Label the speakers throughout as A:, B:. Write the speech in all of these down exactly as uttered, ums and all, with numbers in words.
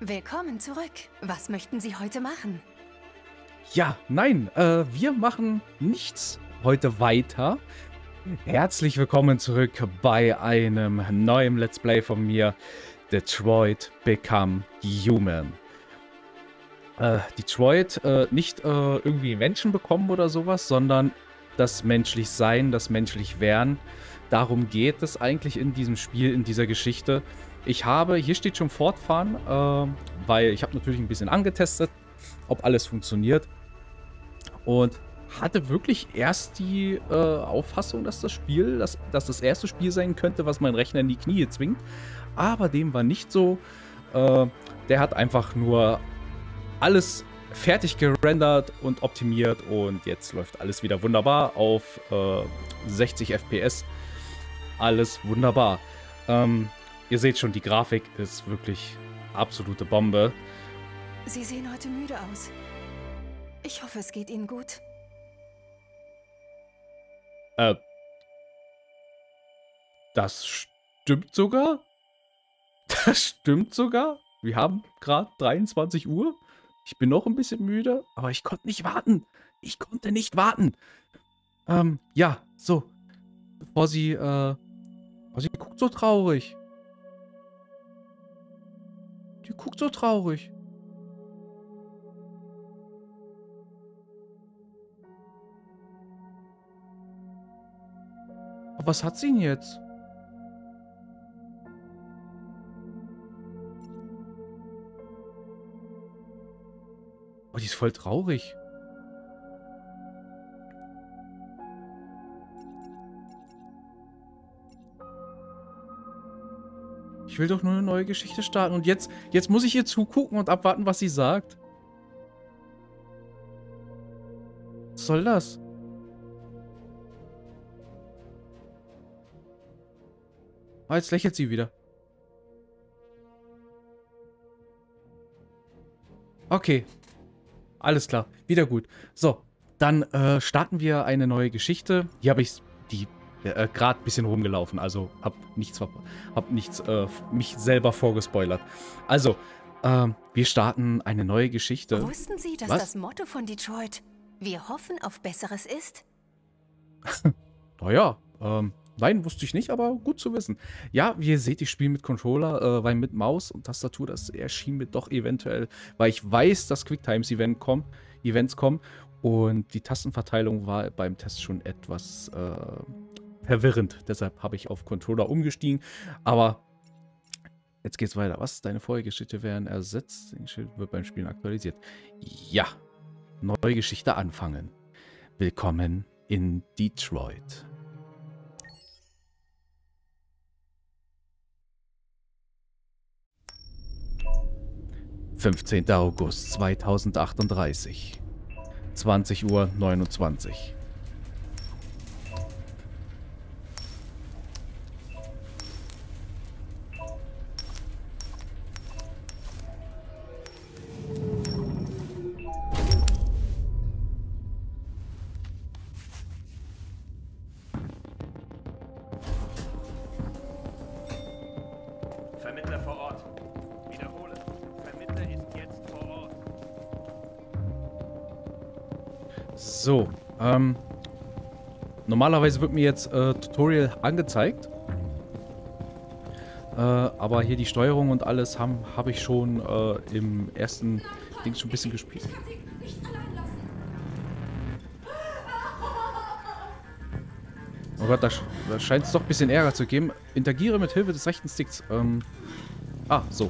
A: Willkommen zurück. Was möchten Sie heute machen?
B: Ja, nein, äh, wir machen nichts heute weiter. Herzlich willkommen zurück bei einem neuen Let's Play von mir, Detroit Become Human. Äh, Detroit äh, nicht äh, irgendwie Menschen bekommen oder sowas, sondern das menschlich Sein, das menschlich Werden. Darum geht es eigentlich in diesem Spiel, in dieser Geschichte. Ich habe, hier steht schon fortfahren, äh, weil ich habe natürlich ein bisschen angetestet, ob alles funktioniert. Und hatte wirklich erst die äh, Auffassung, dass das Spiel, dass, dass das erste Spiel sein könnte, was meinen Rechner in die Knie zwingt. Aber dem war nicht so. Äh, der hat einfach nur alles fertig gerendert und optimiert. Und jetzt läuft alles wieder wunderbar auf äh, sechzig F P S. Alles wunderbar. Ähm, ihr seht schon, die Grafik ist wirklich absolute Bombe.
A: Sie sehen heute müde aus. Ich hoffe, es geht Ihnen gut.
B: Äh, das stimmt sogar? Das stimmt sogar? Wir haben gerade dreiundzwanzig Uhr. Ich bin noch ein bisschen müde, aber ich konnte nicht warten. Ich konnte nicht warten. Ähm, ja, so. Bevor sie, äh... Oh, sie guckt so traurig. Die guckt so traurig. Aber was hat sie denn jetzt? Oh, die ist voll traurig. Ich will doch nur eine neue Geschichte starten. Und jetzt, jetzt muss ich ihr zugucken und abwarten, was sie sagt. Was soll das? Ah, jetzt lächelt sie wieder. Okay. Alles klar. Wieder gut. So, dann äh, starten wir eine neue Geschichte. Hier habe ich die äh, gerade ein bisschen rumgelaufen. Also habe nichts, hab nichts äh, mich selber vorgespoilert. Also, äh, wir starten eine neue Geschichte.
A: Wussten Sie, dass
B: Was?
A: das Motto von Detroit "Wir hoffen auf Besseres" ist?
B: Naja, ähm, nein, wusste ich nicht, aber gut zu wissen. Ja, wie ihr seht, ich spiele mit Controller, äh, weil mit Maus und Tastatur, das erschien mir doch eventuell, weil ich weiß, dass Quicktimes-Event kommt, Events kommen und die Tastenverteilung war beim Test schon etwas äh, verwirrend. Deshalb habe ich auf Controller umgestiegen, aber jetzt geht's weiter. Was? Deine Vorgeschichte werden ersetzt, die Geschichte wird beim Spielen aktualisiert. Ja, neue Geschichte anfangen. Willkommen in Detroit. fünfzehnter August zweitausendachtunddreißig. zwanzig Uhr neunundzwanzig.
C: Vermittler vor Ort. Wiederhole. Vermittler ist jetzt vor Ort.
B: So, ähm, normalerweise wird mir jetzt äh, Tutorial angezeigt. Äh, aber hier die Steuerung und alles habe hab ich schon äh, im ersten Ding schon ein bisschen gespielt. Oh Gott, da, sch da scheint es doch ein bisschen Ärger zu geben. Interagiere mit Hilfe des rechten Sticks. Ähm, ah, so.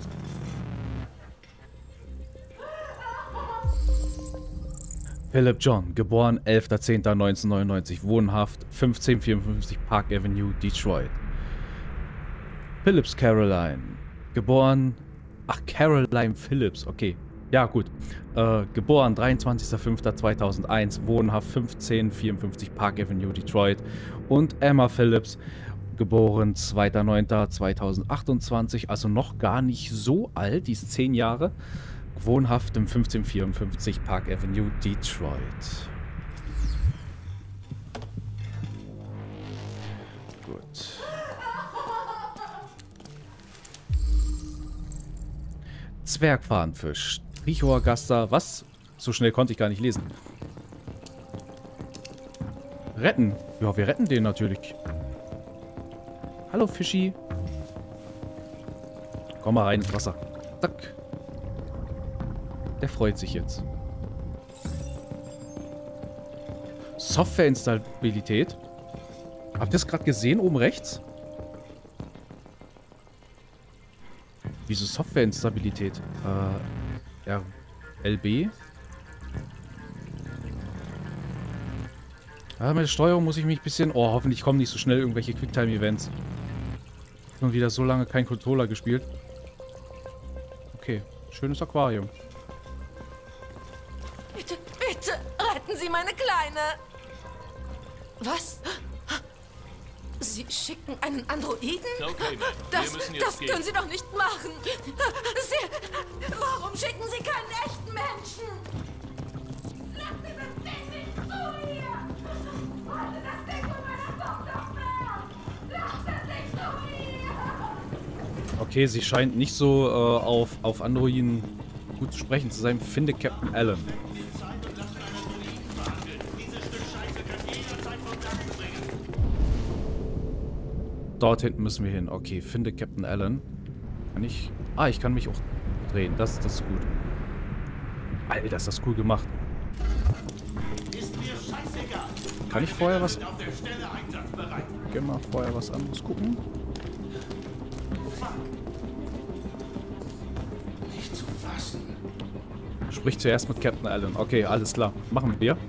B: Philip John, geboren elfter zehnter neunzehnhundertneunundneunzig, wohnhaft fünfzehnhundertvierundfünfzig Park Avenue, Detroit. Phillips Caroline, geboren... Ach, Caroline Phillips, okay. Ja, gut. Äh, geboren dreiundzwanzigster fünfter zweitausendeins, wohnhaft fünfzehnhundertvierundfünfzig Park Avenue, Detroit. Und Emma Phillips, geboren zweiter neunter zweitausendachtundzwanzig, also noch gar nicht so alt, die ist zehn Jahre. Wohnhaft im fünfzehnhundertvierundfünfzig Park Avenue, Detroit. Gut. Zwergfahnenfisch. Trichoagaster. Was? So schnell konnte ich gar nicht lesen. Retten. Ja, wir retten den natürlich. Hallo, Fischi. Komm mal rein ins Wasser. Zack. Der freut sich jetzt. Softwareinstabilität. Habt ihr das gerade gesehen, oben rechts? Wieso Softwareinstabilität? Äh, R L B? Ja, mit der Steuerung muss ich mich ein bisschen... Oh, hoffentlich kommen nicht so schnell irgendwelche Quicktime-Events. Ich habe schon wieder so lange kein Controller gespielt. Okay, schönes Aquarium.
D: Bitte, bitte, retten Sie meine Kleine! Was? Sie schicken einen Androiden?
C: Okay, Ma'am.
D: Das,
C: Wir müssen jetzt
D: das
C: gehen.
D: können Sie doch nicht machen! Sie, warum schicken Sie keinen echten Menschen? Lass dieses Ding nicht zu hier! Halte das Ding von meiner Tochter fern! Lass es nicht zu hier!
B: Okay, sie scheint nicht so äh, auf, auf Androiden gut zu sprechen zu sein. Finde Captain Allen. Dort hinten müssen wir hin. Okay, finde Captain Allen. Kann ich... Ah, ich kann mich auch drehen. Das, das ist gut. Alter, ist das cool gemacht. Kann ich vorher was... Geh mal vorher was anderes gucken.
E: Nicht zu fassen.
B: Sprich zuerst mit Captain Allen. Okay, alles klar. Machen wir.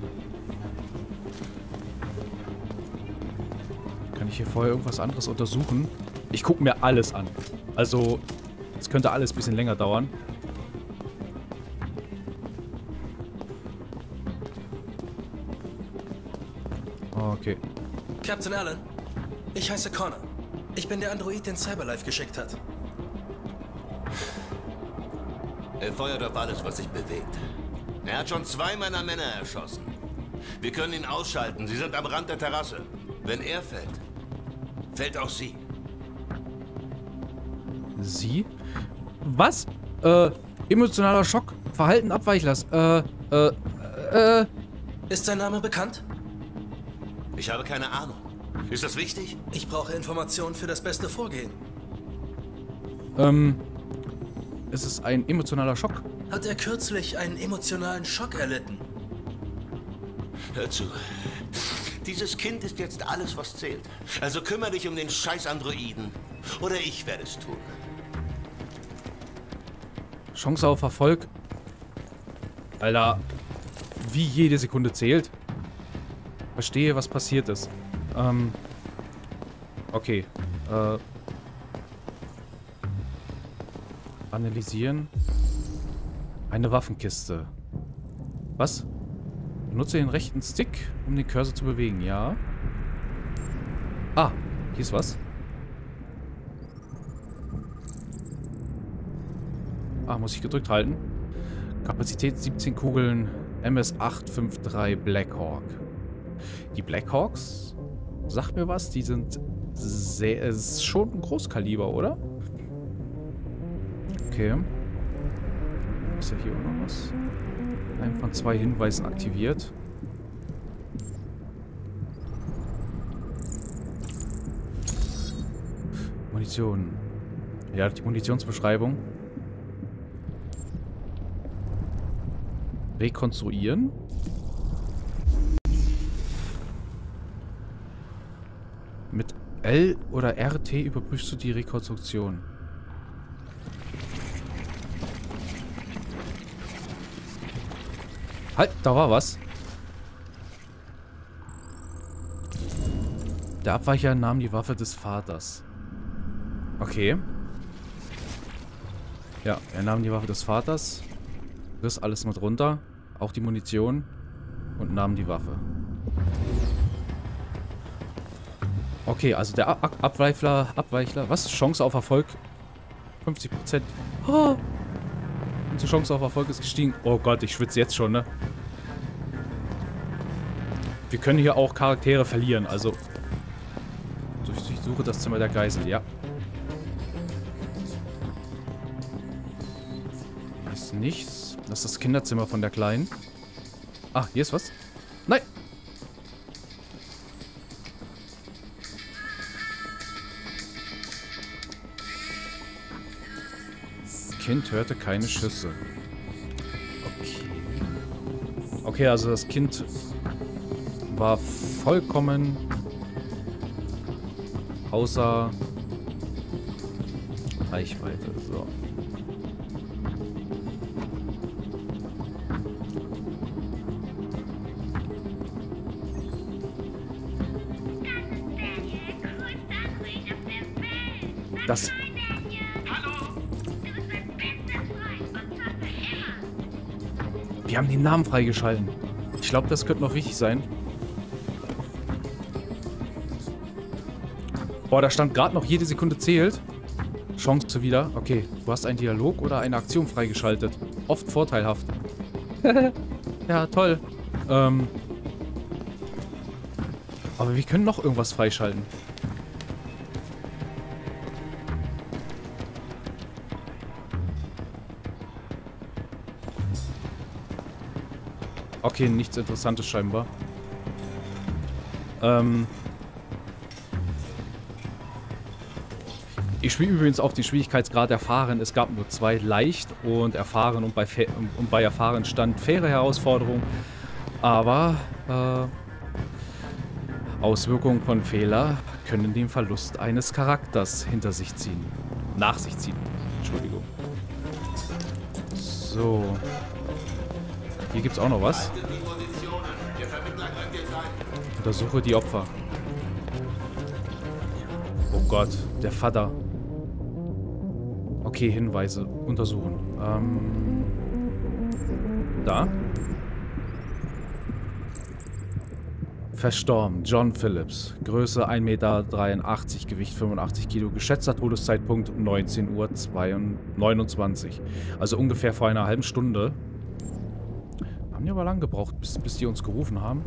B: Kann ich hier vorher irgendwas anderes untersuchen? Ich gucke mir alles an. Also, es könnte alles ein bisschen länger dauern. Okay.
E: Captain Allen, ich heiße Connor. Ich bin der Android, den Cyberlife geschickt hat.
F: Er feuert auf alles, was sich bewegt. Er hat schon zwei meiner Männer erschossen. Wir können ihn ausschalten. Sie sind am Rand der Terrasse. Wenn er fällt, fällt auch sie.
B: Sie? Was? Äh, emotionaler Schock. Verhalten Abweichlers. Äh, äh, äh.
E: Ist sein Name bekannt?
F: Ich habe keine Ahnung. Ist das wichtig?
E: Ich brauche Informationen für das beste Vorgehen.
B: Ähm. Es ist ein emotionaler Schock.
E: Hat er kürzlich einen emotionalen Schock erlitten?
F: Hör zu. Dieses Kind ist jetzt alles, was zählt. Also kümmere dich um den scheiß Androiden. Oder ich werde es tun.
B: Chance auf Erfolg. Alter. Wie jede Sekunde zählt. Verstehe, was passiert ist. Ähm. Okay. Äh. Analysieren. Eine Waffenkiste. Was? Benutze den rechten Stick, um den Cursor zu bewegen. Ja. Ah, hier ist was. Ah, muss ich gedrückt halten. Kapazität siebzehn Kugeln. M S acht fünf drei Blackhawk. Die Blackhawks, sagt mir was, die sind sehr, es ist schon ein Großkaliber, oder? Okay. Ist ja hier auch noch was? Ein von zwei Hinweisen aktiviert. Munition. Ja, die Munitionsbeschreibung. Rekonstruieren. Mit L oder R T überprüfst du die Rekonstruktion. Halt, da war was. Der Abweicher nahm die Waffe des Vaters. Okay. Ja, er nahm die Waffe des Vaters, riss alles mit runter, auch die Munition und nahm die Waffe. Okay, also der Ab Abweichler, Abweichler, was? Chance auf Erfolg? fünfzig Prozent. Oh. Und die Chance auf Erfolg ist gestiegen. Oh Gott, ich schwitze jetzt schon, ne? Wir können hier auch Charaktere verlieren, also... Ich suche das Zimmer der Geisel, ja. ist nichts. Das ist das Kinderzimmer von der Kleinen. Ah, hier ist was. Nein! Das Kind hörte keine Schüsse. Okay. Okay, also das Kind war vollkommen außer Reichweite. So. Das. Wir haben den Namen freigeschalten. Ich glaube, das könnte noch wichtig sein. Boah, da stand gerade noch, jede Sekunde zählt. Chance wieder. Okay, du hast einen Dialog oder eine Aktion freigeschaltet. Oft vorteilhaft. Ja, toll. Ähm. Aber wir können noch irgendwas freischalten. Okay, nichts Interessantes scheinbar. Ähm. Ich spiele übrigens auf den Schwierigkeitsgrad erfahren. Es gab nur zwei, leicht und erfahren. Und bei, und bei erfahren stand faire Herausforderung. Aber äh, Auswirkungen von Fehler können den Verlust eines Charakters hinter sich ziehen. Nach sich ziehen. Entschuldigung. So. Hier gibt es auch noch was. Untersuche die Opfer. Oh Gott, der Vater. Okay, Hinweise. Untersuchen. Ähm. Da. Verstorben. John Phillips. Größe ein Meter dreiundachtzig, Gewicht fünfundachtzig Kilo. Geschätzter Todeszeitpunkt neunzehn Uhr neunundzwanzig. Also ungefähr vor einer halben Stunde. Haben die aber lang gebraucht, bis, bis die uns gerufen haben.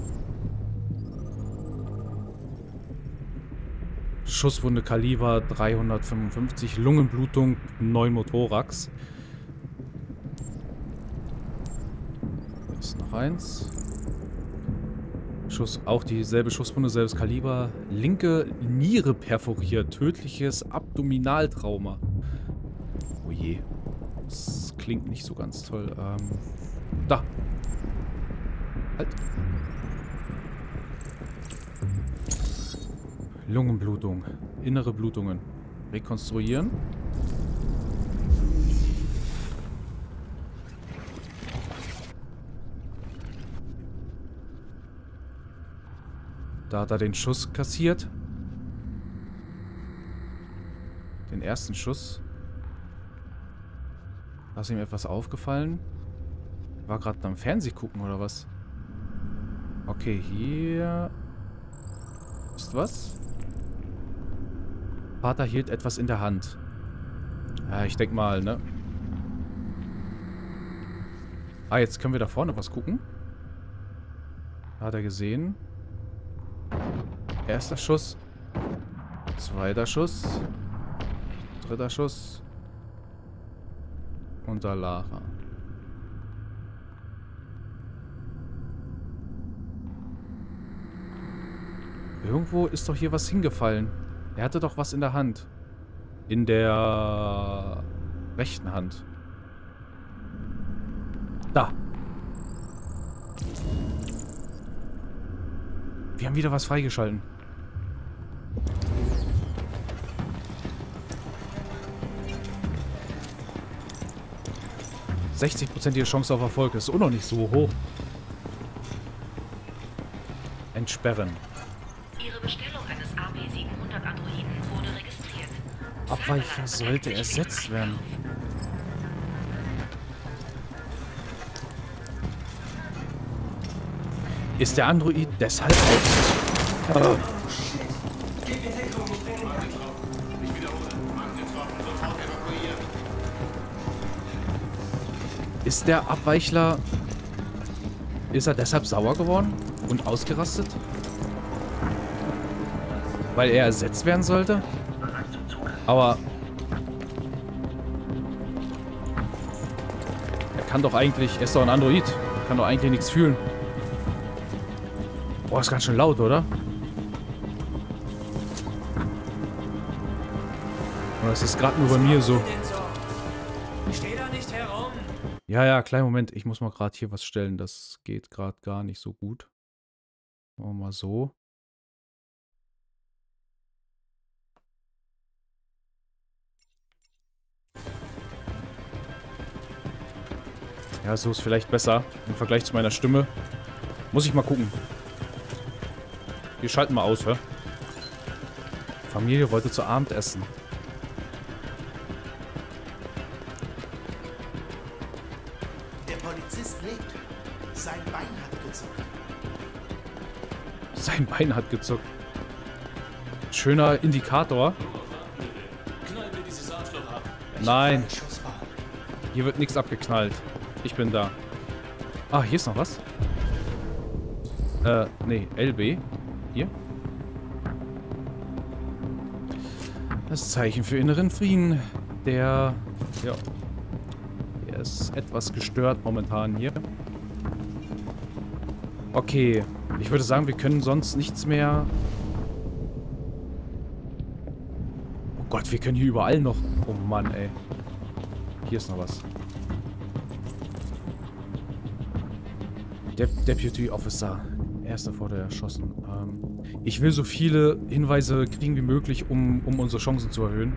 B: Schusswunde Kaliber dreihundertfünfundfünfzig, Lungenblutung, Pneumothorax. Da ist noch eins. Schuss, auch dieselbe Schusswunde, selbes Kaliber. Linke Niere perforiert, tödliches Abdominaltrauma. Oh je. Das klingt nicht so ganz toll. Ähm, da. Halt. Lungenblutung. Innere Blutungen. Rekonstruieren. Da hat er den Schuss kassiert. Den ersten Schuss. Da ist ihm etwas aufgefallen. War gerade am Fernseh gucken oder was? Okay, hier ist was. Vater hielt etwas in der Hand. Ja, ich denke mal, ne? Ah, jetzt können wir da vorne was gucken. Da hat er gesehen. Erster Schuss. Zweiter Schuss. Dritter Schuss. Und da lag er. Irgendwo ist doch hier was hingefallen. Er hatte doch was in der Hand. In der rechten Hand. Da. Wir haben wieder was freigeschalten. sechzig Prozent die Chance auf Erfolg ist auch noch nicht so hoch. Entsperren.
G: Ihre Bestellung eines A P siebenhundert Androiden wurde registriert.
B: Abweicher sollte ersetzt werden. Ist der Android deshalb auf... Oh. Ist der Abweichler... Ist er deshalb sauer geworden und ausgerastet? Weil er ersetzt werden sollte? Aber... kann doch eigentlich... Er ist doch ein Android. Kann doch eigentlich nichts fühlen. Boah, ist ganz schön laut, oder? Oder ist das gerade nur bei mir so?
H: Steh da nicht herum.
B: Ja, ja, kleinen Moment. Ich muss mal gerade hier was stellen. Das geht gerade gar nicht so gut. Machen wir mal so. Ja, so ist vielleicht besser im Vergleich zu meiner Stimme. Muss ich mal gucken. Wir schalten mal aus, hä? Familie wollte zu Abend essen.
I: Der Polizist lebt. Sein Bein hat gezuckt.
B: Sein Bein hat gezuckt. Schöner Indikator.
H: Knallen wir dieses Arschloch ab.
B: Nein. Hier wird nichts abgeknallt. Ich bin da. Ah, hier ist noch was. Äh, nee, L B. Hier. Das Zeichen für inneren Frieden. Der, ja, der ist etwas gestört momentan hier. Okay, ich würde sagen, wir können sonst nichts mehr... Oh Gott, wir können hier überall noch... Oh Mann, ey. Hier ist noch was. Dep Deputy Officer. Erster wurde erschossen. Ähm, ich will so viele Hinweise kriegen wie möglich, um, um unsere Chancen zu erhöhen.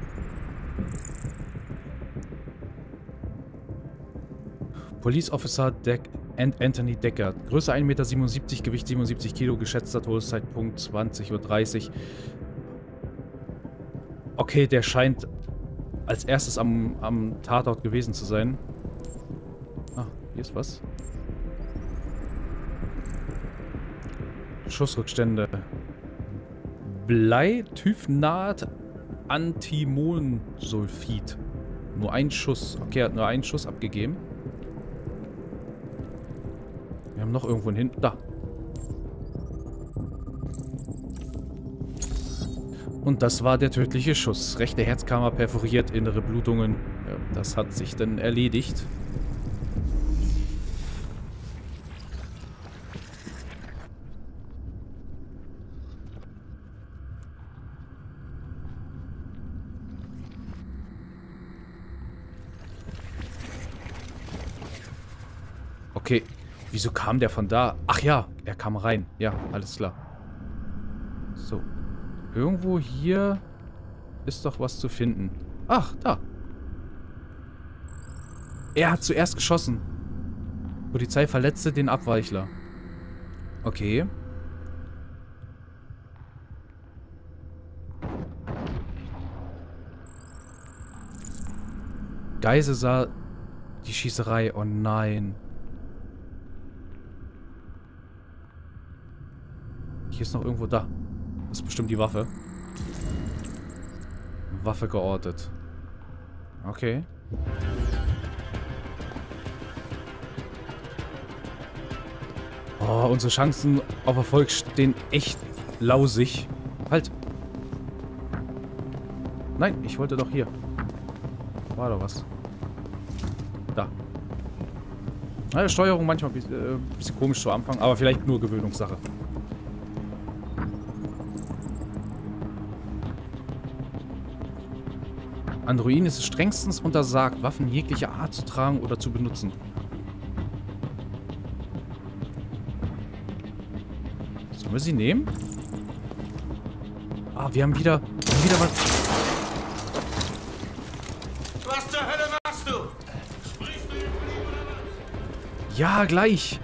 B: Police Officer Deck and Anthony Deckard. Größe ein Meter siebenundsiebzig, Gewicht siebenundsiebzig Kilo, geschätzter Todeszeitpunkt zwanzig Uhr dreißig. Okay, der scheint als erstes am, am Tatort gewesen zu sein. Ah, hier ist was. Schussrückstände. Bleityphnat Antimonsulfid. Nur ein Schuss. Okay, er hat nur einen Schuss abgegeben. Wir haben noch irgendwo hin. Da. Und das war der tödliche Schuss. Rechte Herzkammer perforiert, innere Blutungen. Ja, das hat sich dann erledigt. Okay, wieso kam der von da? Ach ja, er kam rein. Ja, alles klar. So. Irgendwo hier ist doch was zu finden. Ach, da. Er hat zuerst geschossen. Polizei verletzte den Abweichler. Okay. Geise sah die Schießerei. Oh nein. Hier ist noch irgendwo da. Das ist bestimmt die Waffe. Waffe geortet. Okay. Oh, unsere Chancen auf Erfolg stehen echt lausig. Halt. Nein, ich wollte doch hier. War doch was. Da. Naja, Steuerung manchmal ein bisschen, äh, bisschen komisch zu Anfang, aber vielleicht nur Gewöhnungssache. Androiden ist es strengstens untersagt, Waffen jeglicher Art zu tragen oder zu benutzen. Sollen wir sie nehmen? Ah, wir haben wieder, wir haben wieder was.
F: Was zur Hölle machst du?
B: Ja, gleich.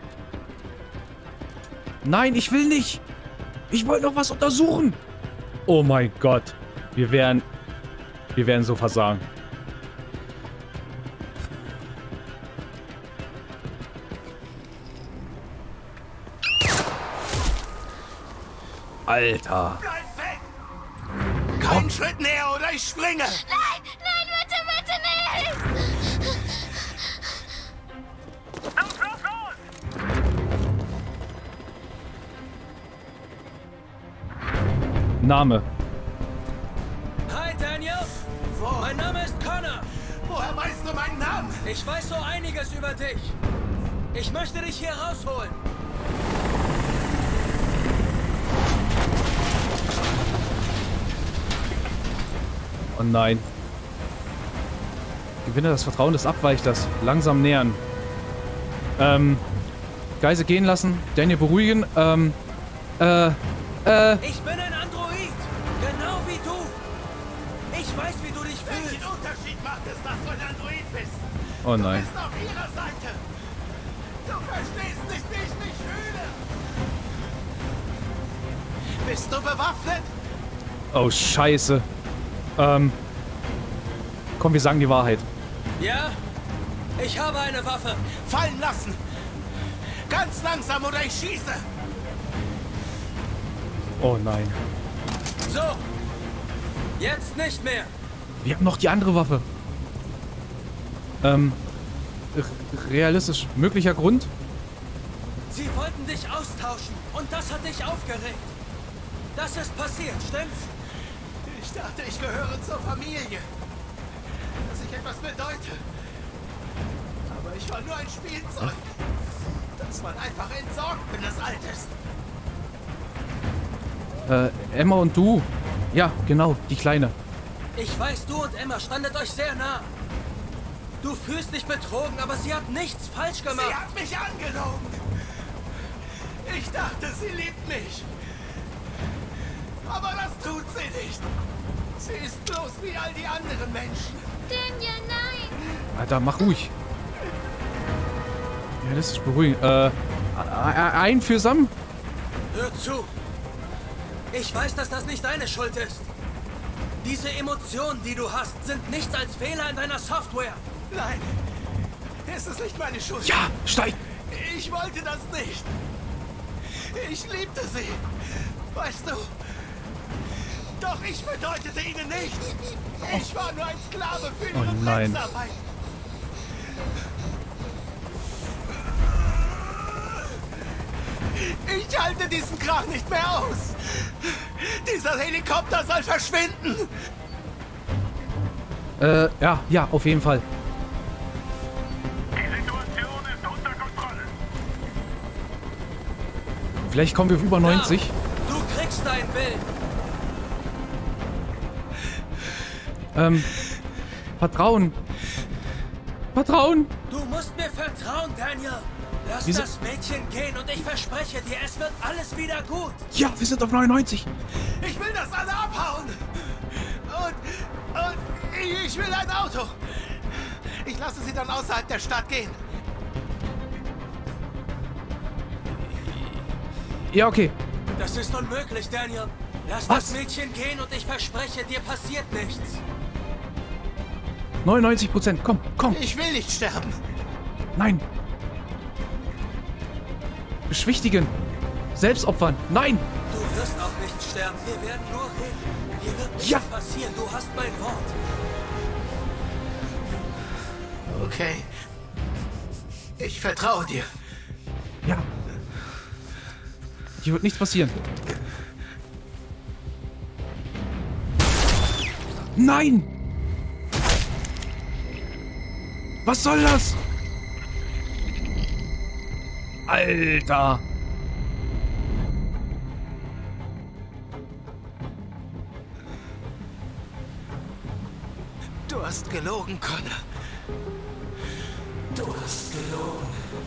B: Nein, ich will nicht. Ich wollte noch was untersuchen. Oh mein Gott. Wir wären... Wir werden so versagen. Alter.
F: Bleib weg! Keinen Schritt näher oder ich springe!
D: Nein, nein, bitte, bitte nicht!
C: Los, los, los!
B: Name.
H: Hi, Daniel.
I: Wo?
H: Mein Name ist Connor.
I: Woher weißt du meinen Namen?
E: Ich weiß so einiges über dich. Ich möchte dich hier rausholen.
B: Oh nein. Gewinne das Vertrauen des Abweichers. Langsam nähern. Ähm. Geise gehen lassen. Daniel beruhigen. Ähm. Äh. Äh.
E: Ich bin ein Android. Genau wie du. Ich weiß, wie du dich fühlst.
I: Welchen Unterschied macht es, dass du ein Android bist?
B: Oh nein.
I: Du bist auf ihrer Seite. Du verstehst nicht, wie ich mich fühle. Bist du bewaffnet?
B: Oh, scheiße. Ähm. Komm, wir sagen die Wahrheit.
E: Ja? Ich habe eine Waffe.
I: Fallen lassen. Ganz langsam oder ich schieße.
B: Oh nein.
E: So. Jetzt nicht mehr.
B: Wir haben noch die andere Waffe. Ähm. Realistisch. Möglicher Grund?
E: Sie wollten dich austauschen und das hat dich aufgeregt. Das ist passiert, stimmt's?
I: Ich dachte, ich gehöre zur Familie. Dass ich etwas bedeute. Aber ich war nur ein Spielzeug. Das man einfach entsorgt, wenn es alt ist.
B: Äh, Emma und du. Ja, genau, die Kleine.
E: Ich weiß, du und Emma standet euch sehr nah. Du fühlst dich betrogen, aber sie hat nichts falsch gemacht.
I: Sie hat mich angelogen. Ich dachte, sie liebt mich. Aber das tut sie nicht. Sie ist bloß wie all die anderen Menschen.
D: Daniel, nein!
B: Alter, mach ruhig. Ja, das ist beruhigend. Äh, einfühlsam?
E: Hör zu. Ich weiß, dass das nicht deine Schuld ist. Diese Emotionen, die du hast, sind nichts als Fehler in deiner Software.
I: Nein, es ist nicht meine Schuld.
B: Ja, steig!
I: Ich wollte das nicht. Ich liebte sie. Weißt du? Doch ich bedeutete ihnen nichts. Ich war nur ein Sklave für ihre
B: Oh nein.
I: Drecksarbeit. Ich halte diesen Krach nicht mehr aus. Dieser Helikopter soll verschwinden.
B: Äh, ja, ja, auf jeden Fall.
C: Die Situation ist unter Kontrolle.
B: Vielleicht kommen wir auf über neunzig.
E: Ja, du kriegst deinen Willen.
B: Ähm, Vertrauen. Vertrauen.
E: Du musst mir vertrauen, Daniel. Lass
B: Wieso?
E: das Mädchen gehen und ich verspreche dir, es wird alles wieder gut.
B: Ja, wir sind auf neunundneunzig.
I: Ich will, dass alle abhauen. Und, und ich will ein Auto. Ich lasse sie dann außerhalb der Stadt gehen.
B: Ja, okay.
E: Das ist unmöglich, Daniel. Lass
B: Was?
E: das Mädchen gehen und ich verspreche, dir passiert nichts.
B: neunundneunzig Prozent. Komm, komm.
I: Ich will nicht sterben.
B: Nein. Beschwichtigen. Selbstopfern. Nein.
E: Du wirst auch nicht sterben. Wir werden nur reden. Hier wird nichts
B: Ja.
E: passieren. Du hast mein Wort.
I: Okay. Ich vertraue dir.
B: Ja. Hier wird nichts passieren. Nein! Was soll das? Alter!
I: Du hast gelogen, Connor. Du hast gelogen.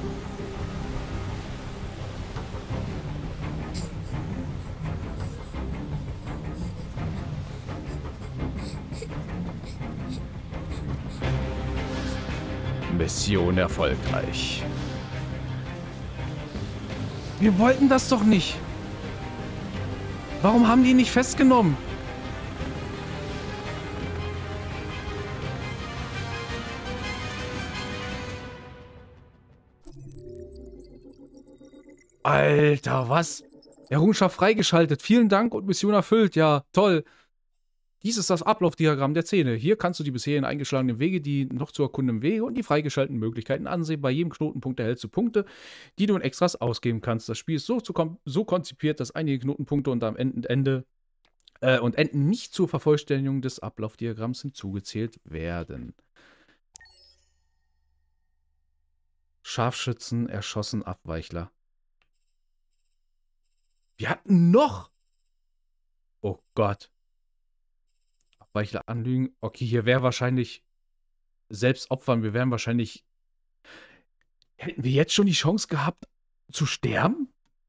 B: Mission erfolgreich. Wir wollten das doch nicht. Warum haben die ihn nicht festgenommen? Alter, was? Errungenschaft freigeschaltet. Vielen Dank und Mission erfüllt. Ja, toll. Dies ist das Ablaufdiagramm der Szene. Hier kannst du die bisherigen eingeschlagenen Wege, die noch zu erkundenden Wege und die freigeschalteten Möglichkeiten ansehen. Bei jedem Knotenpunkt erhältst du Punkte, die du in Extras ausgeben kannst. Das Spiel ist so, zu kom so konzipiert, dass einige Knotenpunkte und am Ende, Ende äh, und Enden nicht zur Vervollständigung des Ablaufdiagramms hinzugezählt werden. Scharfschützen erschossen Abweichler. Wir hatten noch. Oh Gott. Abweichler anlügen. Okay, hier wäre wahrscheinlich selbst opfern. Wir wären wahrscheinlich. Hätten wir jetzt schon die Chance gehabt zu sterben?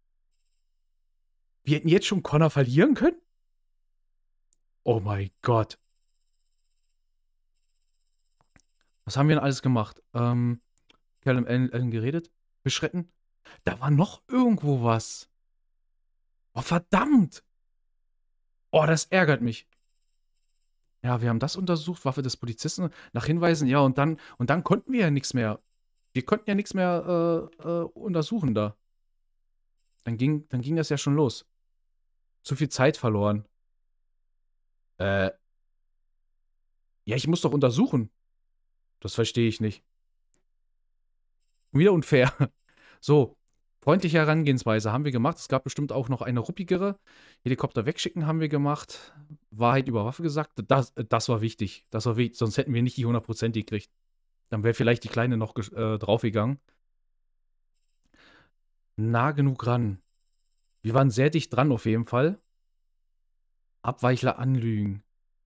B: Wir hätten jetzt schon Connor verlieren können? Oh mein Gott. Was haben wir denn alles gemacht? Ähm, Callum Allen, Allen geredet? Fisch retten? Da war noch irgendwo was. Oh, verdammt. Oh, das ärgert mich. Ja, wir haben das untersucht, Waffe des Polizisten, nach Hinweisen, ja, und dann, und dann konnten wir ja nichts mehr. Wir konnten ja nichts mehr äh, äh, untersuchen da. Dann ging, dann ging das ja schon los. Zu viel Zeit verloren. Äh. Ja, ich muss doch untersuchen. Das verstehe ich nicht. Wieder unfair. So, freundliche Herangehensweise haben wir gemacht. Es gab bestimmt auch noch eine ruppigere. Helikopter wegschicken haben wir gemacht. Wahrheit über Waffe gesagt. Das, das war wichtig. Das war wichtig. Sonst hätten wir nicht die hundert Prozent gekriegt. Dann wäre vielleicht die Kleine noch äh, draufgegangen. Nah genug ran. Wir waren sehr dicht dran auf jeden Fall. Abweichler anlügen.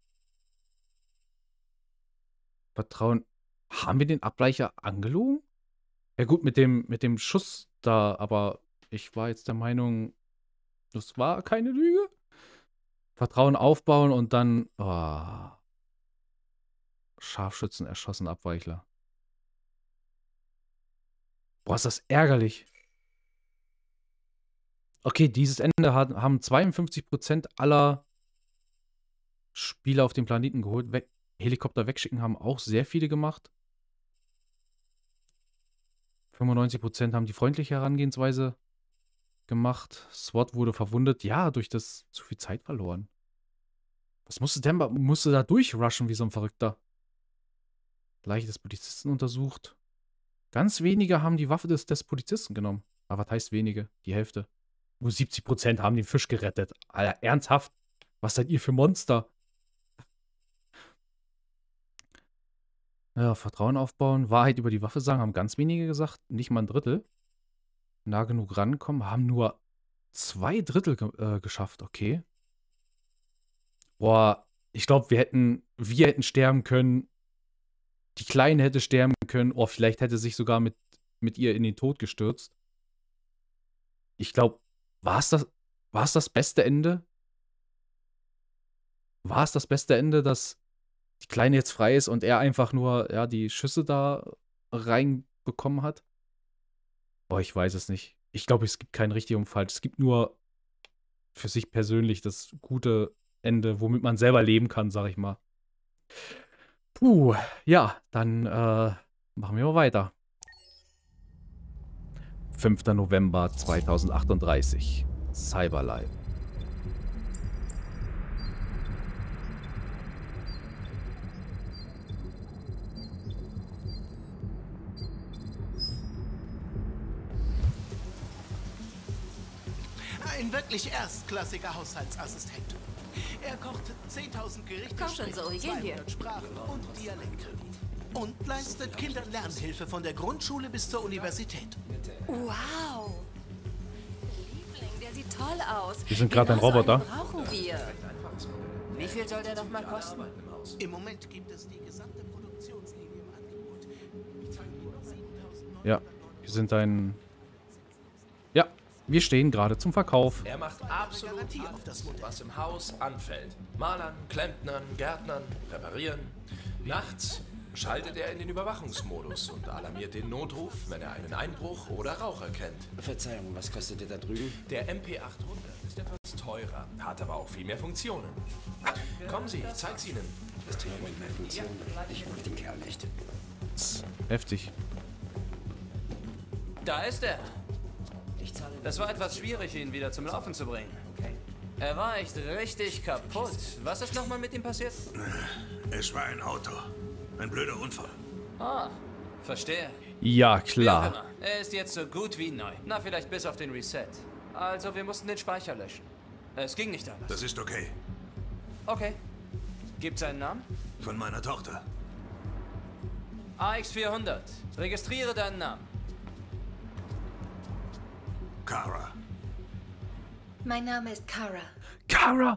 B: Vertrauen. Haben wir den Abweichler angelogen? Ja gut, mit dem, mit dem Schuss da, aber ich war jetzt der Meinung, das war keine Lüge. Vertrauen aufbauen und dann oh, Scharfschützen erschossen, Abweichler. Boah, ist das ärgerlich. Okay, dieses Ende hat, haben zweiundfünfzig Prozent aller Spieler auf dem Planeten geholt. Weg, Helikopter wegschicken haben auch sehr viele gemacht. fünfundneunzig Prozent haben die freundliche Herangehensweise gemacht. SWAT wurde verwundet. Ja, durch das zu viel Zeit verloren. Was musste Demba? Musste da durchrushen wie so ein Verrückter. Leiche des Polizisten untersucht. Ganz wenige haben die Waffe des, des Polizisten genommen. Aber was heißt wenige? Die Hälfte. Nur siebzig Prozent haben den Fisch gerettet. Alter, ernsthaft? Was seid ihr für Monster? Ja, Vertrauen aufbauen, Wahrheit über die Waffe sagen, haben ganz wenige gesagt, nicht mal ein Drittel. Nah genug rankommen, haben nur zwei Drittel ge äh, geschafft, okay. Boah, ich glaube, wir hätten, wir hätten sterben können, die Kleine hätte sterben können, oh, vielleicht hätte sich sogar mit, mit ihr in den Tod gestürzt. Ich glaube, war es das, war es das beste Ende? War es das beste Ende, dass die Kleine jetzt frei ist und er einfach nur ja, die Schüsse da reinbekommen hat? Boah, ich weiß es nicht. Ich glaube, es gibt kein richtig und falsch. Es gibt nur für sich persönlich das gute Ende, womit man selber leben kann, sag ich mal. Puh, ja, dann äh, machen wir mal weiter. fünfter November zweitausendachtunddreißig. Cyberlife.
I: Ein wirklich erstklassiger Haushaltsassistent. Er kocht zehntausend Gerichte,
D: Komm schon, Zoe, gehen wir.
I: zweihundert Sprachen und Dialekte. Und leistet Kindern Lernhilfe von der Grundschule bis zur Universität.
D: Wow. Liebling, der sieht toll aus.
B: Wir sind gerade ein
D: Genau so
B: Roboter.
D: einen brauchen wir.
J: Wie viel soll der noch mal kosten?
I: Im Moment gibt es die gesamte Produktionslinie im Angebot. Ich zahle nur siebentausend.
B: Ja, wir sind ein... Ja, wir stehen gerade zum Verkauf.
H: Er macht absolut alles, was im Haus anfällt. Malern, Klempnern, Gärtnern, reparieren. Nachts schaltet er in den Überwachungsmodus und alarmiert den Notruf, wenn er einen Einbruch oder Rauch erkennt.
J: Verzeihung, was kostet der da drüben?
H: Der M P achthundert ist etwas teurer, hat aber auch viel mehr Funktionen. Kommen Sie, ich zeig's Ihnen.
J: Das trägt mit mehr Funktionen. Ich mag den Kerl nicht.
B: Heftig.
K: Da ist er. Das war etwas schwierig, ihn wieder zum Laufen zu bringen. Er war echt richtig kaputt. Was ist nochmal mit ihm passiert?
L: Es war ein Auto. Ein blöder Unfall.
K: Ah, verstehe.
B: Ja,
K: Wie auch
B: klar.
K: immer. Er ist jetzt so gut wie neu. Na, vielleicht bis auf den Reset. Also, wir mussten den Speicher löschen. Es ging nicht anders.
L: Das ist okay.
K: Okay. Gibt's einen Namen?
L: Von meiner Tochter.
K: A X vierhundert. Registriere deinen Namen.
L: Kara?
A: Mein Name ist Kara.
B: Kara!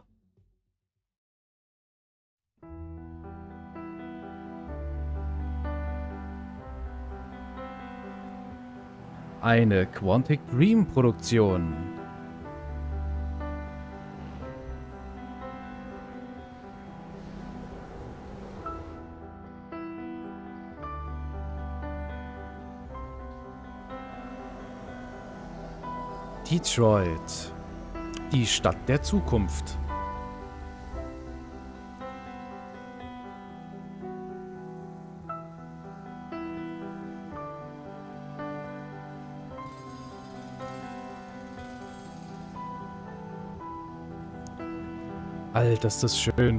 B: Eine Quantic Dream Produktion. Detroit. Die Stadt der Zukunft. Alter, ist das schön.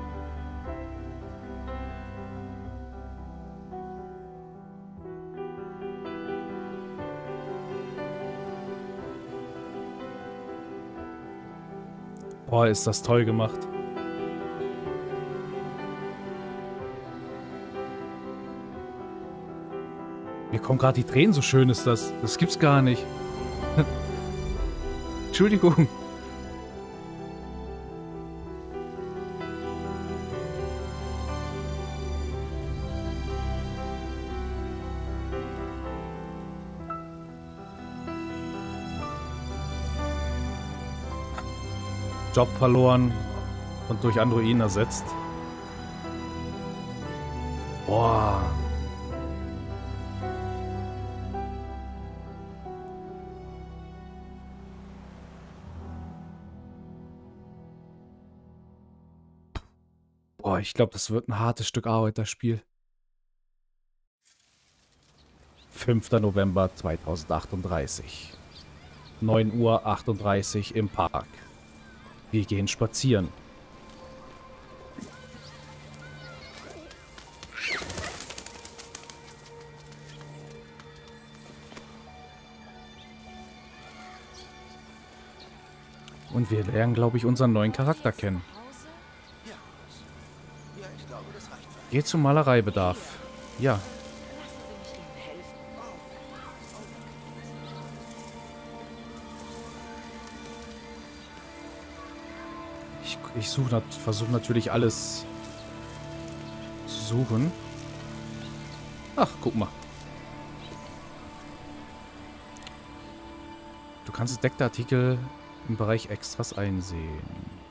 B: Boah, ist das toll gemacht. Mir kommen gerade die Tränen, so schön ist das. Das gibt's gar nicht. Entschuldigung. Job verloren und durch Androiden ersetzt. Boah. Boah, ich glaube, das wird ein hartes Stück Arbeit, das Spiel. fünfter November zweitausendachtunddreißig. neun Uhr achtunddreißig im Park. Wir gehen spazieren. Und wir lernen, glaube ich, unseren neuen Charakter kennen. Geht zum Malereibedarf. Ja. Ich, ich suche, versuche natürlich alles zu suchen. Ach, guck mal. Du kannst entdeckte Artikel im Bereich Extras einsehen.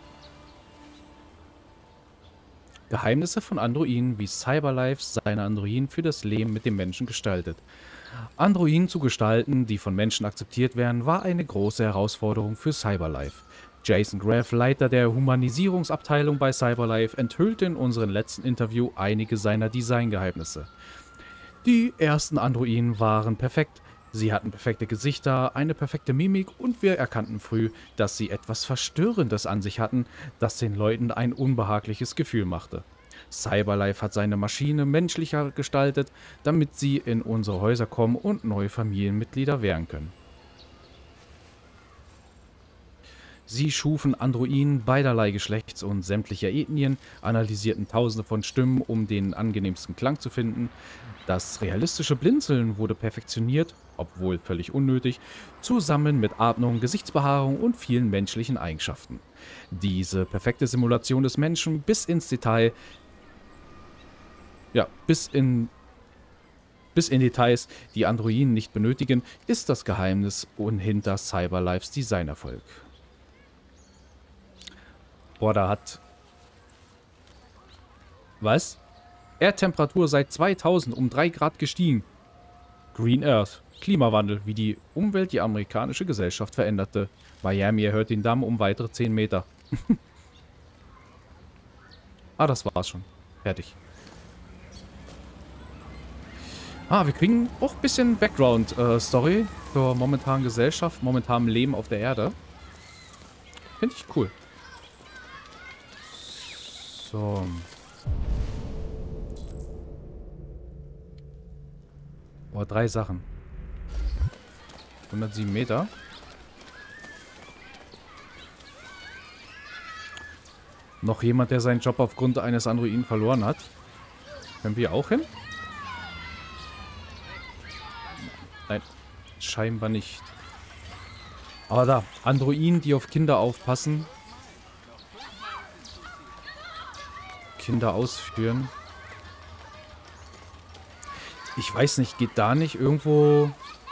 B: Geheimnisse von Androiden, wie Cyberlife seine Androiden für das Leben mit dem Menschen gestaltet. Androiden zu gestalten, die von Menschen akzeptiert werden, war eine große Herausforderung für Cyberlife. Jason Graff, Leiter der Humanisierungsabteilung bei Cyberlife, enthüllte in unserem letzten Interview einige seiner Designgeheimnisse. Die ersten Androiden waren perfekt. Sie hatten perfekte Gesichter, eine perfekte Mimik und wir erkannten früh, dass sie etwas Verstörendes an sich hatten, das den Leuten ein unbehagliches Gefühl machte. Cyberlife hat seine Maschine menschlicher gestaltet, damit sie in unsere Häuser kommen und neue Familienmitglieder werden können. Sie schufen Androiden beiderlei Geschlechts und sämtlicher Ethnien, analysierten tausende von Stimmen, um den angenehmsten Klang zu finden. Das realistische Blinzeln wurde perfektioniert, obwohl völlig unnötig, zusammen mit Atmung, Gesichtsbehaarung und vielen menschlichen Eigenschaften. Diese perfekte Simulation des Menschen bis ins Detail, ja, bis in, bis in Details, die Androiden nicht benötigen, ist das Geheimnis und hinter Cyberlifes Designerfolg. Boah, da hat... Was? Erdtemperatur seit zweitausend um drei Grad gestiegen. Green Earth. Klimawandel, wie die Umwelt die amerikanische Gesellschaft veränderte. Miami erhöht den Damm um weitere zehn Meter. Ah, das war's schon. Fertig. Ah, wir kriegen auch ein bisschen Background-Story äh, zur momentanen Gesellschaft, momentanem Leben auf der Erde. Finde ich cool. So. Oh, drei Sachen. hundertsieben Meter. Noch jemand, der seinen Job aufgrund eines Androiden verloren hat. Können wir auch hin? Nein, scheinbar nicht. Aber da, Androiden, die auf Kinder aufpassen. Kinder ausführen. Ich weiß nicht, geht da nicht irgendwo...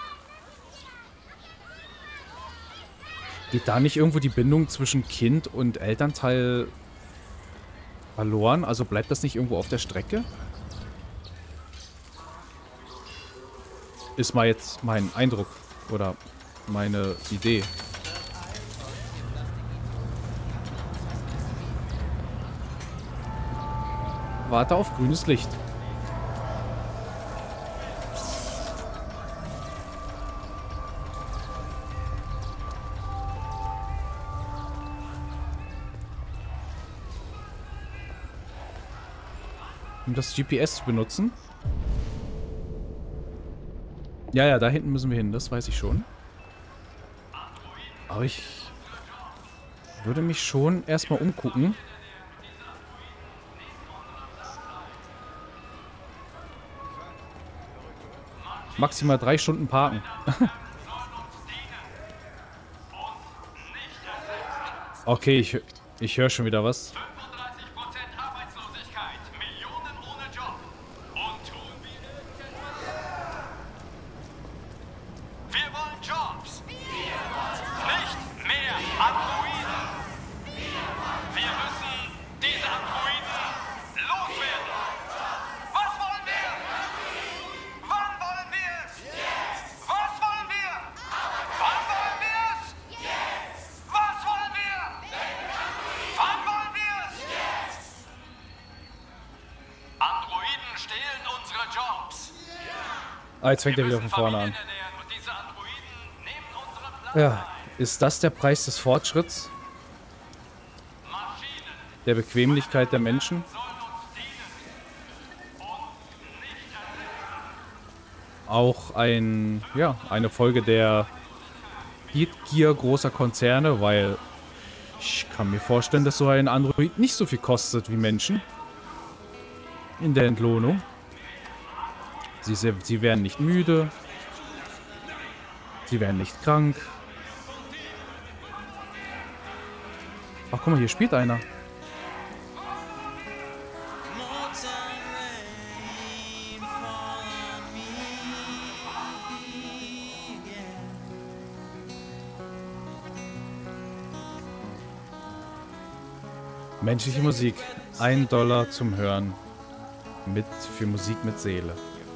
B: Geht da nicht irgendwo die Bindung zwischen Kind und Elternteil verloren? Also bleibt das nicht irgendwo auf der Strecke? Ist mal jetzt mein Eindruck oder meine Idee. Warte auf grünes Licht. Um das G P S zu benutzen. Ja, ja, da hinten müssen wir hin, das weiß ich schon. Aber ich würde mich schon erstmal umgucken. Maximal drei Stunden parken. Okay, ich, ich höre schon wieder was. Ah, jetzt fängt er wieder von vorne an. Ja, ist das der Preis des Fortschritts? Der Bequemlichkeit der Menschen? Auch ein, ja, eine Folge der Gier großer Konzerne, weil ich kann mir vorstellen, dass so ein Android nicht so viel kostet wie Menschen in der Entlohnung. Sie, sie werden nicht müde. Sie werden nicht krank. Ach, guck mal, hier spielt einer. Menschliche Musik. Ein Dollar zum Hören. Mit, für Musik mit Seele.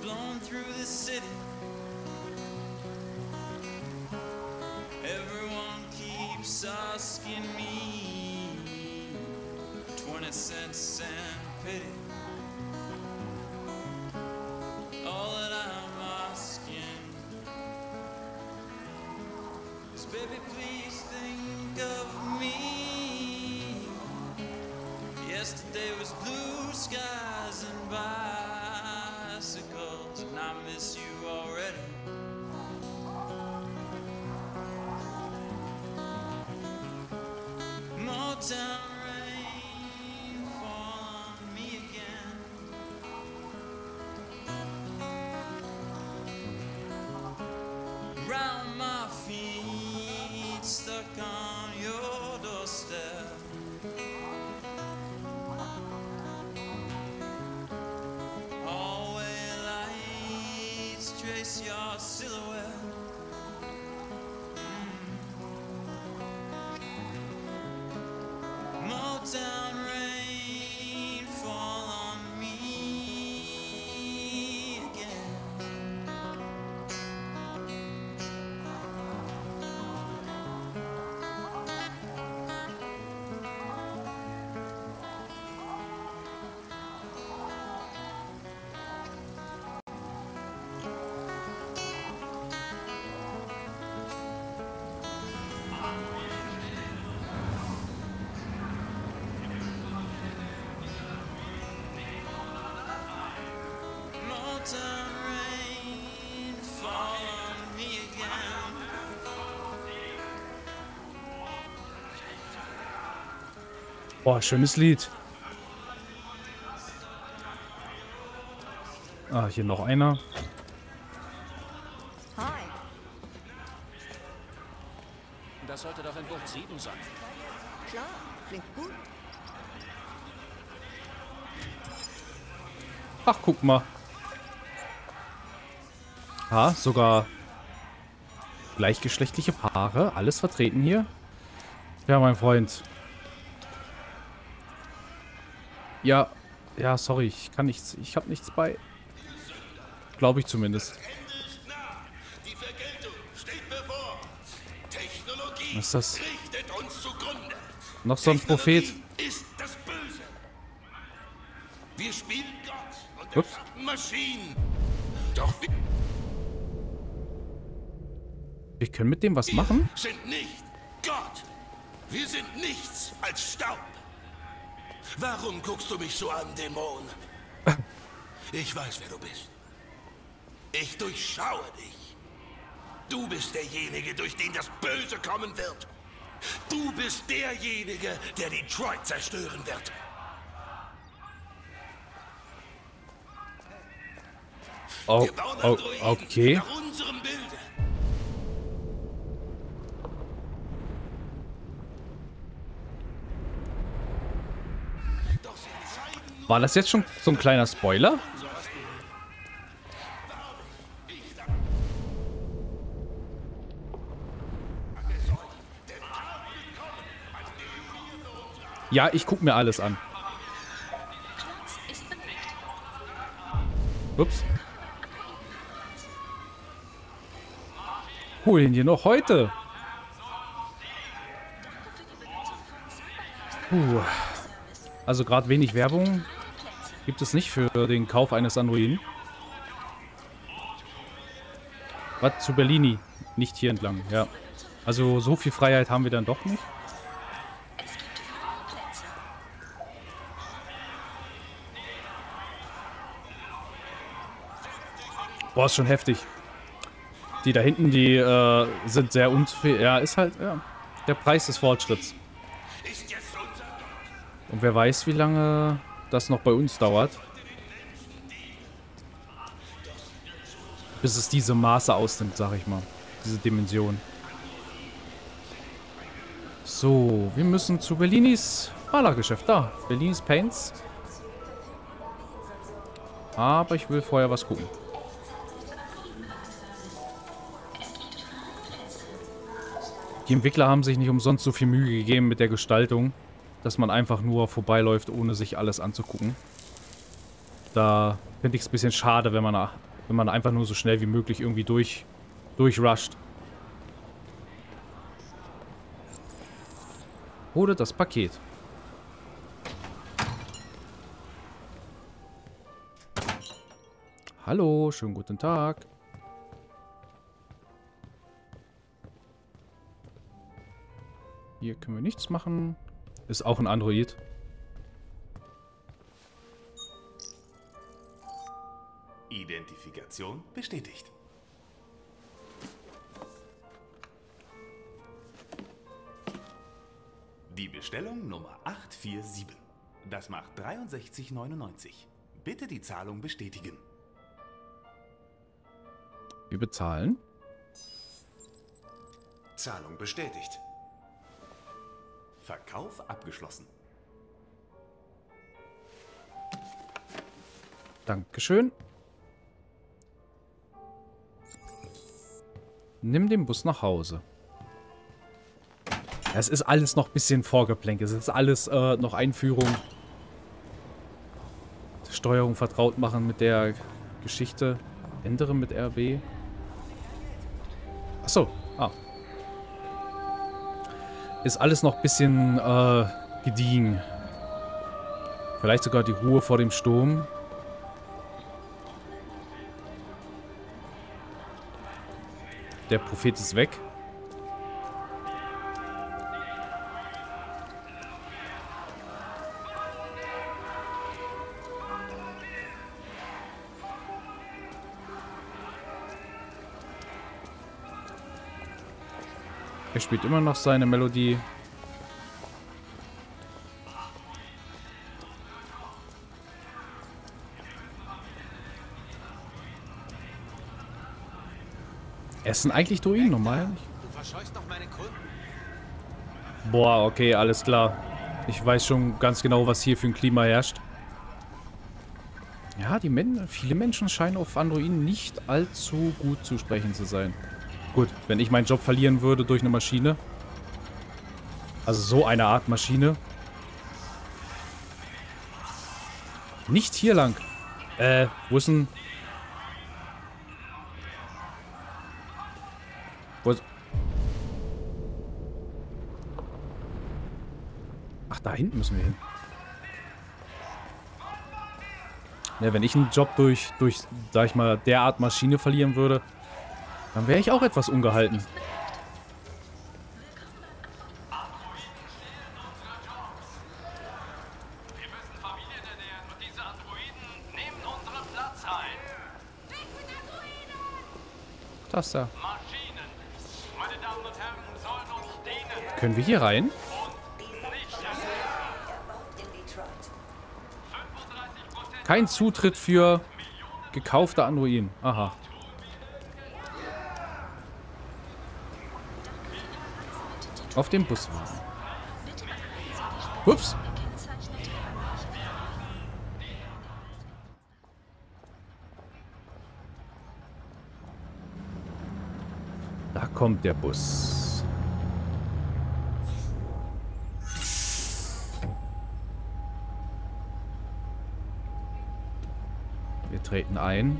M: Yesterday was blue skies and bicycles, and I miss you already. Motown rain fall on me again. Round my feet, stuck on your doorstep. Trace your silhouette. Mm. Motown rain fall on me again.
B: Boah, schönes Lied. Ah, hier noch einer.
N: Das sollte doch in Bucht sieben sein.
O: Klar, klingt gut.
B: Ach, guck mal. Ha, sogar gleichgeschlechtliche Paare. Alles vertreten hier. Ja, mein Freund. Ja, ja, sorry. Ich kann nichts. Ich habe nichts bei. Glaube ich zumindest. Was ist das? Noch so ein Prophet.
F: Wir spielen Gott und
B: Ups.
F: Maschinen. Doch wir
B: Wir können mit dem was machen?
F: sind nicht Gott. Wir sind nichts als Staub. Warum guckst du mich so an, Dämon? Ich weiß, wer du bist. Ich durchschaue dich. Du bist derjenige, durch den das Böse kommen wird. Du bist derjenige, der Detroit zerstören wird.
B: Oh, oh, okay.
F: Nach unserem Bilde.
B: War das jetzt schon so ein kleiner Spoiler? Ja, ich guck mir alles an. Ups. Holen die noch heute? Puh. Also gerade wenig Werbung gibt es nicht für den Kauf eines Androiden. Was? Zu Berlini? Nicht hier entlang, ja. Also so viel Freiheit haben wir dann doch nicht. Boah, ist schon heftig. Die da hinten, die äh, sind sehr unzufrieden. Ja, ist halt, ja, der Preis des Fortschritts. Und wer weiß, wie lange das noch bei uns dauert. Bis es diese Maße ausnimmt, sag ich mal. Diese Dimension. So, wir müssen zu Bellinis Malergeschäft. Da, Bellinis Paints. Aber ich will vorher was gucken. Die Entwickler haben sich nicht umsonst so viel Mühe gegeben mit der Gestaltung, dass man einfach nur vorbeiläuft, ohne sich alles anzugucken. Da finde ich es ein bisschen schade, wenn man, wenn man einfach nur so schnell wie möglich irgendwie durch, durchrusht. Hole das Paket. Hallo, schönen guten Tag. Hier können wir nichts machen. Ist auch ein Android.
P: Identifikation bestätigt. Die Bestellung Nummer acht vier sieben. Das macht dreiundsechzig neunundneunzig. Bitte die Zahlung bestätigen.
B: Wir bezahlen.
P: Zahlung bestätigt. Verkauf abgeschlossen.
B: Dankeschön. Nimm den Bus nach Hause. Es ist alles noch ein bisschen Vorgeplänkel. Es ist alles äh, noch Einführung. Steuerung vertraut machen mit der Geschichte. Ändere mit R B. Achso. Ah. Ist alles noch ein bisschen äh, gediegen. Vielleicht sogar die Ruhe vor dem Sturm. Der Prophet ist weg. Er spielt immer noch seine Melodie. Essen eigentlich Druiden normal?
I: Du verscheuchst doch meine Kunden.
B: Boah, okay, alles klar. Ich weiß schon ganz genau, was hier für ein Klima herrscht. Ja, die Men viele Menschen scheinen auf Androiden nicht allzu gut zu sprechen zu sein. Gut, wenn ich meinen Job verlieren würde durch eine Maschine. Also so eine Art Maschine. Nicht hier lang. Äh, wo ist denn... Wo ist... Ach, da hinten müssen wir hin. Ja, wenn ich einen Job durch, durch, sag ich mal, derart Maschine verlieren würde, dann wäre ich auch etwas ungehalten. Das da. Können wir hier rein? Kein Zutritt für gekaufte Androiden. Aha. Auf dem Bus. Ups. Da kommt der Bus. Wir treten ein.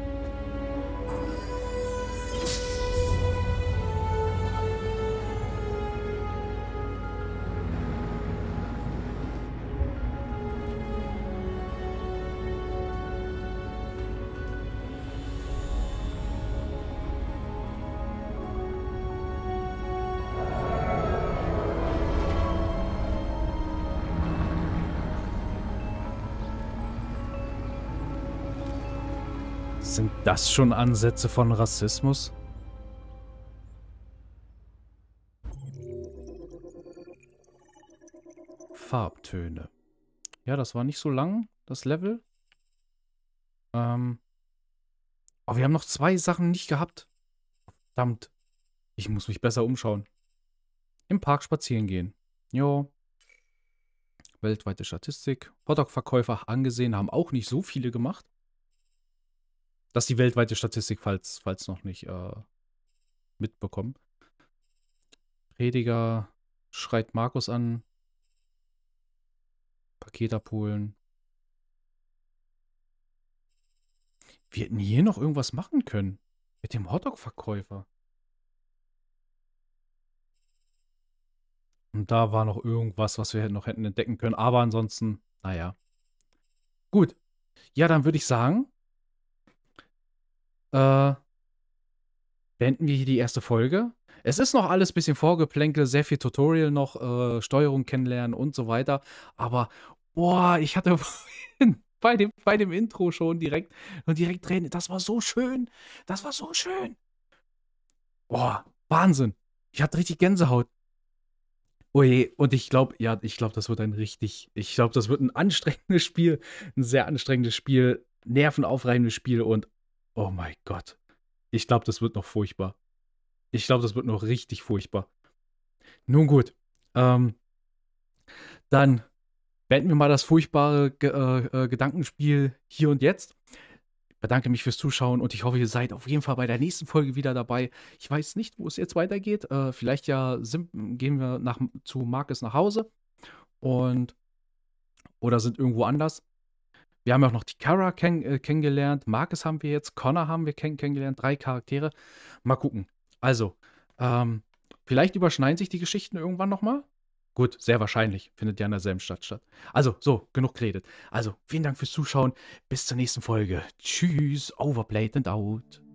B: Sind das schon Ansätze von Rassismus? Farbtöne. Ja, das war nicht so lang, das Level. Ähm. Oh, wir haben noch zwei Sachen nicht gehabt. Verdammt. Ich muss mich besser umschauen. Im Park spazieren gehen. Jo. Weltweite Statistik. Hotdog-Verkäufer angesehen, haben auch nicht so viele gemacht. Das ist die weltweite Statistik, falls, falls noch nicht äh, mitbekommen. Prediger schreit Markus an. Paket abholen. Wir hätten hier noch irgendwas machen können. Mit dem Hotdog-Verkäufer. Und da war noch irgendwas, was wir noch hätten entdecken können. Aber ansonsten, naja. Gut. Ja, dann würde ich sagen, Äh, beenden wir hier die erste Folge. Es ist noch alles ein bisschen Vorgeplänkel, sehr viel Tutorial noch, äh, Steuerung kennenlernen und so weiter. Aber, boah, ich hatte bei dem, bei dem Intro schon direkt und direkt Tränen. Das war so schön. Das war so schön. Boah, Wahnsinn. Ich hatte richtig Gänsehaut. Oh je, und ich glaube, ja, ich glaube, das wird ein richtig, ich glaube, das wird ein anstrengendes Spiel. Ein sehr anstrengendes Spiel, nervenaufreibendes Spiel und oh mein Gott. Ich glaube, das wird noch furchtbar. Ich glaube, das wird noch richtig furchtbar. Nun gut. Ähm, dann beenden wir mal das furchtbare Ge äh, Gedankenspiel hier und jetzt. Ich bedanke mich fürs Zuschauen und ich hoffe, ihr seid auf jeden Fall bei der nächsten Folge wieder dabei. Ich weiß nicht, wo es jetzt weitergeht. Äh, vielleicht ja sind, gehen wir nach, zu Markus nach Hause und oder sind irgendwo anders. Wir haben auch noch die Kara kenn äh, kennengelernt. Markus haben wir jetzt. Connor haben wir kenn kennengelernt. Drei Charaktere. Mal gucken. Also, ähm, vielleicht überschneiden sich die Geschichten irgendwann nochmal. Gut, sehr wahrscheinlich. Findet ja in derselben Stadt statt. Also, so, genug geredet. Also, vielen Dank fürs Zuschauen. Bis zur nächsten Folge. Tschüss. Overplayed and out.